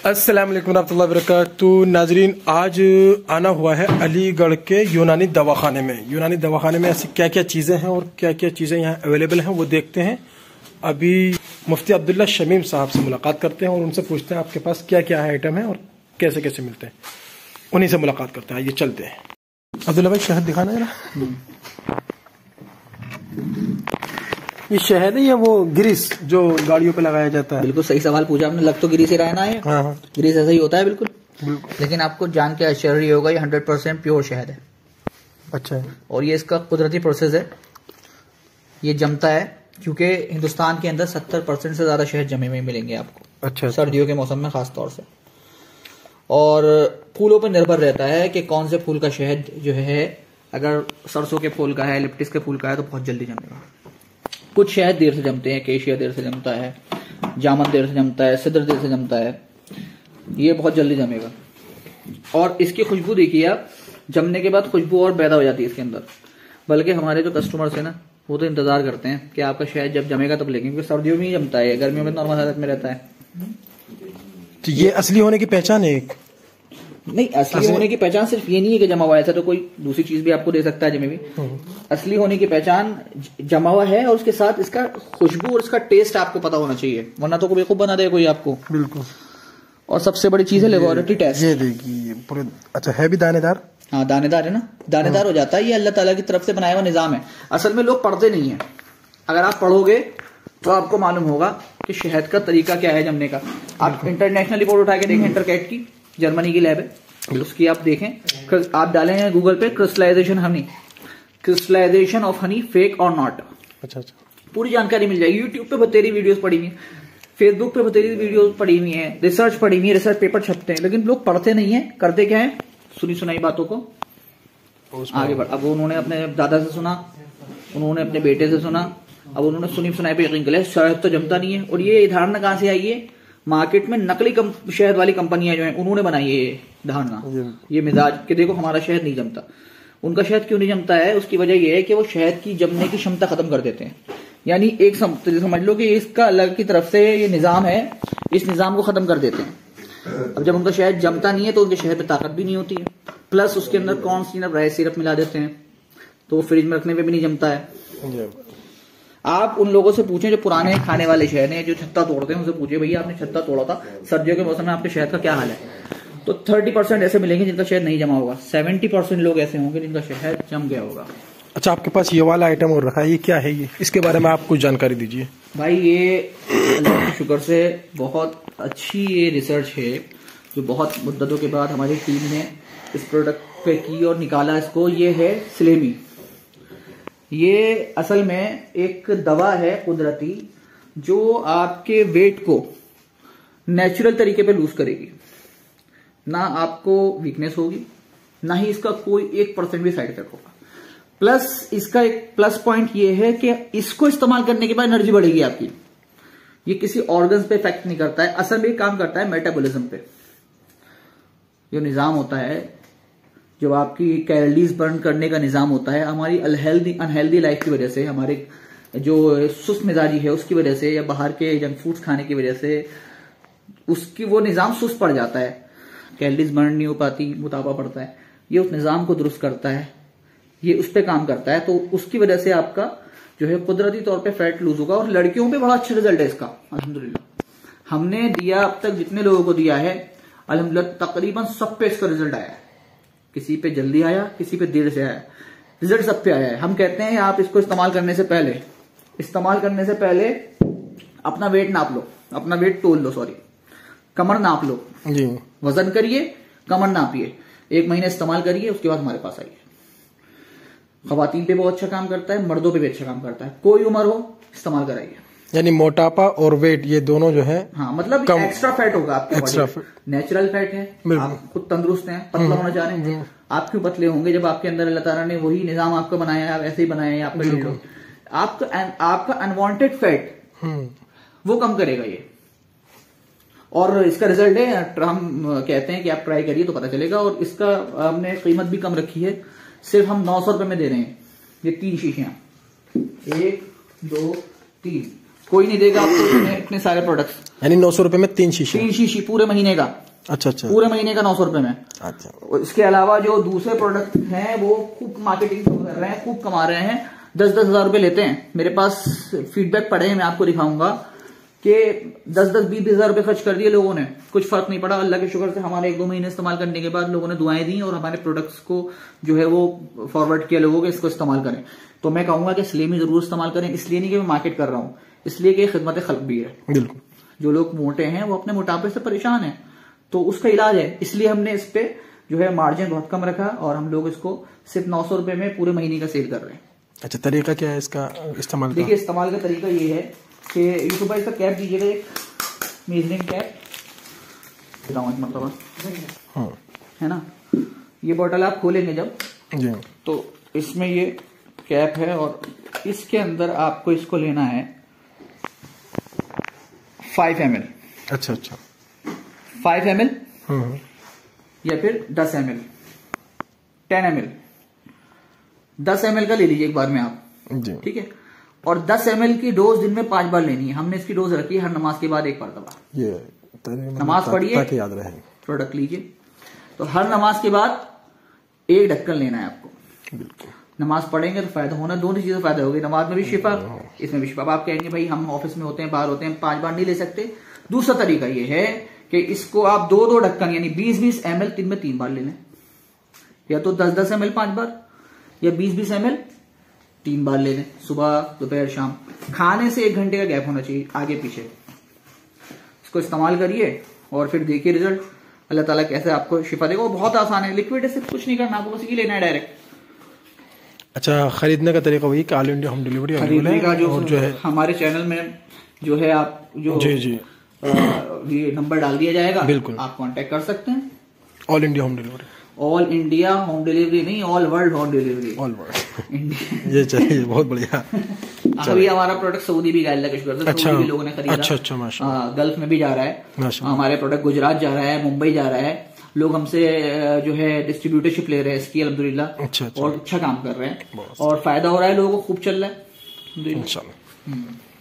अस्सलाम वालेकुम रहमतुल्लाहि व बरकातुहू। नाजरीन, आज आना हुआ है अलीगढ़ के यूनानी दवाखाने में। यूनानी दवाखाने में ऐसी क्या क्या चीज़ें हैं और क्या क्या चीज़ें यहाँ अवेलेबल हैं वो देखते हैं। अभी मुफ्ती अब्दुल्ला शमीम साहब से मुलाकात करते हैं और उनसे पूछते हैं आपके पास क्या क्या आइटम है और कैसे कैसे मिलते हैं। उन्हीं से मुलाकात करते हैं। ये चलते हैं। अब्दुल्ला भाई, शहद दिखाना है ना। ये शहद है या वो ग्रीस जो गाड़ियों पे लगाया जाता है? बिल्कुल सही सवाल पूछा आपने। लग तो ग्रीस ही रहना है। हाँ। ग्रीस ऐसा ही होता है बिल्कुल। लेकिन आपको जान के आश्चर्य होगा, ये 100% प्योर शहद है। अच्छा है। और ये इसका कुदरती प्रोसेस है। ये जमता है क्योंकि हिंदुस्तान के अंदर 70% से ज्यादा शहद जमे हुए मिलेंगे आपको। अच्छा। सर्दियों के मौसम में खास तौर से। और फूलों पर निर्भर रहता है कि कौन से फूल का शहद जो है, अगर सरसों के फूल का है, लिप्टिस के फूल का है तो बहुत जल्दी जमेगा। कुछ शहद देर से जमते हैं, केशिया देर से जमता है, जामन देर से जमता है, सिद्र देर से जमता है। ये बहुत जल्दी जमेगा। और इसकी खुशबू देखिए आप, जमने के बाद खुशबू और पैदा हो जाती है इसके अंदर। बल्कि हमारे जो कस्टमर्स है ना, वो तो इंतजार करते हैं कि आपका शहद जब जमेगा तब लेंगे, क्योंकि सर्दियों में ही जमता है, गर्मियों में नॉर्मल हालत में रहता है। तो ये असली होने की पहचान है एक? नहीं, असली होने की पहचान सिर्फ ये नहीं है कि जमा हुआ है, ऐसा तो कोई दूसरी चीज भी आपको दे सकता है जमे भी। असली होने की पहचान जमा हुआ है और उसके साथ इसका खुशबू और इसका टेस्ट आपको पता होना चाहिए, वरना तो बेवकूफ बना दे कोई आपको। बिल्कुल। और सबसे बड़ी चीज है लेबोरेटरी टेस्ट। ये देखिए पूरे। अच्छा, है भी दानेदार? हाँ, दानेदार है ना, दानेदार हो जाता है। ये अल्लाह ताला की तरफ से बनाया हुआ निजाम है। असल में लोग पढ़ते नहीं है। अगर आप पढ़ोगे तो आपको मालूम होगा कि शहद का तरीका क्या है जमने का। आप इंटरनेशनल रिपोर्ट उठा के देखें, इंटरकैट की, जर्मनी की लैब है, उसकी आप देखें। आप डालें गूगल पे crystallization honey, crystallization of honey fake और नॉट। अच्छा। पूरी जानकारी मिल जाएगी। यूट्यूब पे बतेरी वीडियोस पड़ी हुई है, फेसबुक पे बतेरी वीडियोस पड़ी हुई है, रिसर्च पड़ी हुई है, रिसर्च पेपर छपते हैं, लेकिन लोग पढ़ते नहीं है। करते क्या है, सुनी सुनाई बातों को आगे बढ़। अब उन्होंने अपने दादा से सुना, उन्होंने अपने बेटे से सुना, अब उन्होंने सुनी सुनाई पे यकीन कर लिया शहद तो जमता नहीं है। और ये धारणा कहां से आई है? मार्केट में नकली शहद वाली कंपनियां जो हैं उन्होंने बनाई है ये धारणा, ये मिजाज कि देखो हमारा शहद नहीं जमता। उनका शहद क्यों नहीं जमता है? उसकी वजह यह है कि वो शहद की जमने की क्षमता खत्म कर देते हैं। यानी एक समझ लो कि इसका अलग की तरफ से ये निजाम है, इस निजाम को खत्म कर देते हैं। अब जब उनका शहद जमता नहीं है तो उनके शहद में ताकत भी नहीं होती है, प्लस उसके अंदर कॉर्न सिरप, राइस सिरप मिला देते हैं, तो वो फ्रिज में रखने पे भी नहीं जमता है। आप उन लोगों से पूछें जो पुराने खाने वाले शहद हैं, जो छत्ता तोड़ते हैं, उनसे पूछिए भैया आपने छत्ता तोड़ा था, सर्दियों के मौसम में आपके शहद का क्या हाल है? तो 30% ऐसे मिलेंगे जिनका शहद नहीं जमा होगा, 70% लोग ऐसे होंगे जिनका शहद जम गया होगा। अच्छा, आपके पास ये वाला आइटम और रखा है, ये क्या है? ये इसके बारे में आप कुछ जानकारी दीजिए भाई। ये अल्लाह की शुक्र से बहुत अच्छी ये रिसर्च है जो बहुत मुद्दतों के बाद हमारी टीम ने इस प्रोडक्ट पे की और निकाला इसको। ये है सिलेमी। ये असल में एक दवा है कुदरती जो आपके वेट को नेचुरल तरीके पे लूज करेगी। ना आपको वीकनेस होगी, ना ही इसका कोई 1% भी साइड इफेक्ट होगा। प्लस इसका एक प्लस पॉइंट ये है कि इसको इस्तेमाल करने के बाद एनर्जी बढ़ेगी आपकी। ये किसी ऑर्गन्स पे इफेक्ट नहीं करता है, असल में काम करता है मेटाबॉलिज्म पे। जो निजाम होता है, जो आपकी कैलोरीज बर्न करने का निजाम होता है, हमारी अनहेल्दी लाइफ की वजह से, हमारे जो सुस्त मिजाजी है उसकी वजह से, या बाहर के जंक फूड्स खाने की वजह से उसकी वो निजाम सुस्त पड़ जाता है, कैलोरीज बर्न नहीं हो पाती, मोटापा पड़ता है। ये उस निजाम को दुरुस्त करता है, ये उस पर काम करता है। तो उसकी वजह से आपका जो है कुदरती तौर पे फैट लूज होगा। और लड़कियों पे बड़ा अच्छा रिजल्ट है इसका, अल्हम्दुलिल्लाह। हमने दिया अब तक जितने लोगों को दिया है, अल्हम्दुलिल्लाह तकरीबन सब पे इसका रिजल्ट आया है। किसी पे जल्दी आया, किसी पे देर से आया, रिजल्ट सब पे आया है। हम कहते हैं आप इसको इस्तेमाल करने से पहले अपना वेट नाप लो, अपना वेट तोल लो, सॉरी कमर नाप लो जी। वजन करिए, कमर नापिए, 1 महीने इस्तेमाल करिए, उसके बाद हमारे पास आइए। खवातीन पे बहुत अच्छा काम करता है, मर्दों पे भी अच्छा काम करता है, कोई उम्र हो इस्तेमाल कराइए। यानी मोटापा और वेट ये दोनों जो है, हाँ मतलब एक्स्ट्रा फैट होगा आपके, एक्स्ट्रा फैट, नेचुरल फैट है, आप खुद तंदुरुस्त हैं, पतला होना चाह रहे हैं, आप क्यों पतले होंगे जब आपके अंदर अल्लाह ताला ने वही निजाम आपको बनाया है, आप ऐसे ही बनाया है आपका। आपका अनवांटेड फैट वो कम करेगा ये, और इसका रिजल्ट है। हम कहते हैं कि आप ट्राई करिए तो पता चलेगा। और इसका हमने कीमत भी कम रखी है, सिर्फ हम 900 रुपए में दे रहे हैं। ये 3 शीशियां, 1 2 3, कोई नहीं देगा आपको इतने सारे प्रोडक्ट्स। यानी 900 रुपए में 3 शीशे? 3 शीशी पूरे महीने का। अच्छा अच्छा, पूरे महीने का 900 रुपए में। अच्छा। इसके अलावा जो दूसरे प्रोडक्ट हैं वो खूब मार्केटिंग कर रहे हैं, खूब कमा रहे हैं, 10-10 हजार रुपए लेते हैं। मेरे पास फीडबैक पड़े हैं, मैं आपको दिखाऊंगा कि 10-10, 20-20 हजार रुपए खर्च कर दिए लोगों ने, कुछ फर्क नहीं पड़ा। अल्लाह के शुक्र से हमारे 1-2 महीने इस्तेमाल करने के बाद लोगों ने दुआएं दी और हमारे प्रोडक्ट्स को जो है वो फॉरवर्ड किया लोगों को, इसको इस्तेमाल करें। तो मैं कहूंगा कि स्लिम जरूर इस्तेमाल करें, इसलिए नहीं कि मैं मार्केट कर रहा हूं, इसलिए कि खिदमत खल्क भी है। बिल्कुल। जो लोग मोटे हैं वो अपने मोटापे से परेशान है, तो उसका इलाज है, इसलिए हमने इस पे जो है मार्जिन बहुत कम रखा और हम लोग इसको सिर्फ 900 रुपए में पूरे महीने का सेल कर रहे हैं। अच्छा, तरीका क्या है इसका इस्तेमाल का? देखिए, इस्तेमाल का तरीका ये है कि यूसुफ भाई इसका कैप दीजिएगा, एक मेजरिंग कैप मतलब है ना। ये बोतल आप खोलेंगे जब जी, तो इसमें ये कैप है और इसके अंदर आपको इसको लेना है 5 ml। अच्छा अच्छा, 5 ml या फिर 10 ml, 10 ml, 10 ml का ले लीजिए एक बार में आप जी, ठीक है। और 10 ml की डोज दिन में 5 बार लेनी है। हमने इसकी डोज रखी है हर नमाज के बाद 1 मरतबा। ये नमाज पढ़िए, ताकि याद रहे। प्रोडक्ट लीजिए, तो हर नमाज के बाद 1 ढक्कन लेना है आपको। बिल्कुल, नमाज पढ़ेंगे तो फायदा होना, दोनों चीजें फायदा होगी, नमाज में भी शिफा, इसमें भी शिफा। अब आप कहेंगे भाई हम ऑफिस में होते हैं, बाहर होते हैं, 5 बार नहीं ले सकते। दूसरा तरीका ये है कि इसको आप 2-2 ढक्कन यानी 20-20 ml दिन में 3 बार ले लें, या तो 10-10 ml 5 बार, या 20-20 ml 3 बार ले लें, सुबह दोपहर शाम। खाने से 1 घंटे का गैप होना चाहिए आगे पीछे। इसको इस्तेमाल करिए और फिर देखिए रिजल्ट, अल्लाह ताला कैसे आपको शिफा देगा। वो बहुत आसान है, लिक्विड है, सिर्फ कुछ नहीं करना, आपको बस ये लेना है डायरेक्ट। अच्छा, खरीदने का तरीका वही कि ऑल इंडिया होम डिलीवरी खरीदने का जो है हमारे चैनल में जो है आप जो जी जी ये नंबर डाल दिया जाएगा, बिल्कुल, आप कांटेक्ट कर सकते हैं। All India home delivery, all India home delivery नहीं, all world home delivery, all world India. ये चलिए, बहुत बढ़िया। अभी हमारा प्रोडक्ट सऊदी भी गया, अल्लाह के शुक्र से सऊदी भी लोगों ने खरीदा। अच्छा अच्छा, माशाल्लाह। गल्फ में भी जा रहा है हमारे प्रोडक्ट, गुजरात जा रहा है, मुंबई जा रहा है। लोग हमसे जो है डिस्ट्रीब्यूटरशिप ले रहे हैं इसकी, अल्हम्दुलिल्लाह। अच्छा, और अच्छा काम कर रहे हैं और फायदा हो रहा है, लोगों को खूब चल रहा है। इंशाल्लाह।